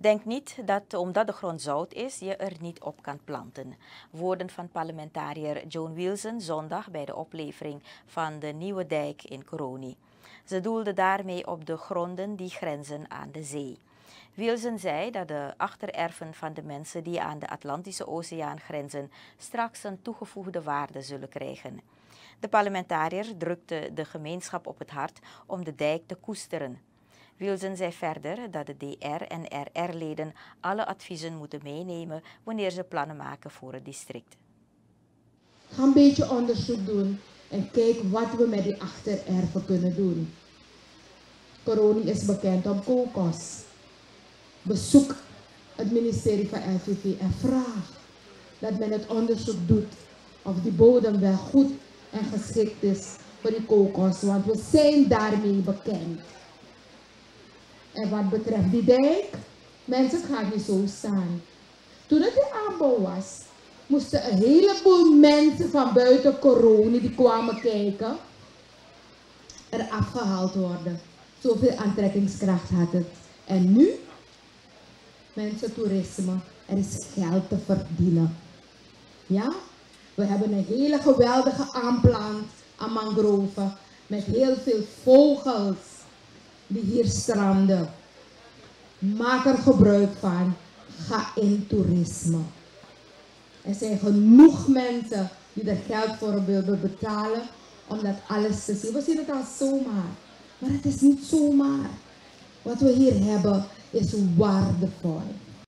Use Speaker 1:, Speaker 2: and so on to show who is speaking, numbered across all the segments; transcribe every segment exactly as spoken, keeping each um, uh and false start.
Speaker 1: Denk niet dat omdat de grond zout is, je er niet op kan planten. Woorden van parlementariër Joan Wilson zondag bij de oplevering van de nieuwe dijk in Coroni. Ze doelde daarmee op de gronden die grenzen aan de zee. Wilson zei dat de achtererven van de mensen die aan de Atlantische Oceaan grenzen straks een toegevoegde waarde zullen krijgen. De parlementariër drukte de gemeenschap op het hart om de dijk te koesteren. Wilson zei verder dat de D R en R R-leden alle adviezen moeten meenemen wanneer ze plannen maken voor het district.
Speaker 2: Ga een beetje onderzoek doen en kijk wat we met die achtererven kunnen doen. Coroni is bekend om kokos. Bezoek het ministerie van L V V en vraag dat men het onderzoek doet of die bodem wel goed en geschikt is voor die kokos, want we zijn daarmee bekend. En wat betreft die dijk, mensen, het gaat niet zo staan. Toen het de aanbouw was, moesten een heleboel mensen van buiten Coroni die kwamen kijken, er afgehaald worden. Zoveel aantrekkingskracht had het. En nu, mensen, toerisme, er is geld te verdienen. Ja, we hebben een hele geweldige aanplant aan mangroven met heel veel vogels die hier stranden. Maak er gebruik van. Ga in toerisme. Er zijn genoeg mensen die er geld voor willen betalen om dat alles te zien. We zien het als zomaar. Maar het is niet zomaar. Wat we hier hebben is waardevol.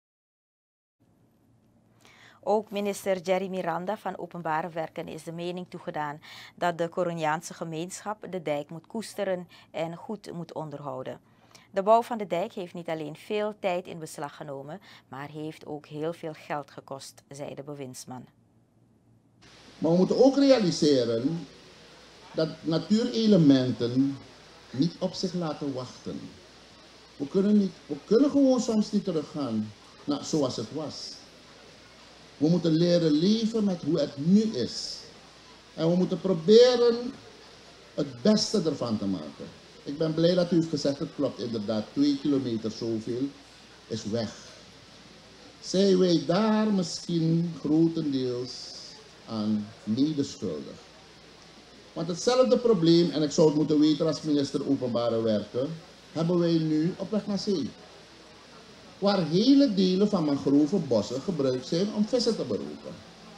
Speaker 1: Ook minister Jerry Miranda van Openbare Werken is de mening toegedaan dat de Coroniaanse gemeenschap de dijk moet koesteren en goed moet onderhouden. De bouw van de dijk heeft niet alleen veel tijd in beslag genomen, maar heeft ook heel veel geld gekost, zei de bewindsman.
Speaker 3: Maar we moeten ook realiseren dat natuurelementen niet op zich laten wachten. We kunnen, niet, we kunnen gewoon soms niet teruggaan naar zoals het was. We moeten leren leven met hoe het nu is. En we moeten proberen het beste ervan te maken. Ik ben blij dat u heeft gezegd, het klopt inderdaad, twee kilometer zoveel is weg. Zijn wij daar misschien grotendeels aan medeschuldig? Want hetzelfde probleem, en ik zou het moeten weten als minister Openbare Werken, hebben wij nu op weg naar zee. Waar hele delen van mangrovenbossen gebruikt zijn om vissen te beroven.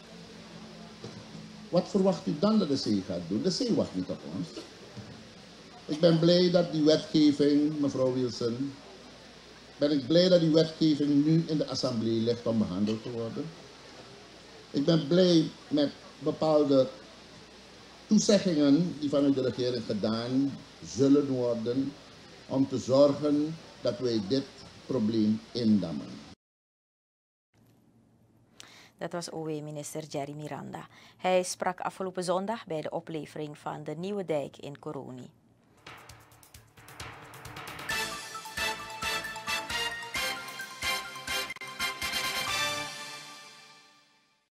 Speaker 3: Wat verwacht u dan dat de zee gaat doen? De zee wacht niet op ons. Ik ben blij dat die wetgeving, mevrouw Wilson, ben ik blij dat die wetgeving nu in de assemblee ligt om behandeld te worden. Ik ben blij met bepaalde toezeggingen die vanuit de regering gedaan zullen worden om te zorgen dat wij dit probleem indammen.
Speaker 1: Dat was O W-minister Jerry Miranda. Hij sprak afgelopen zondag bij de oplevering van de nieuwe dijk in Coroni.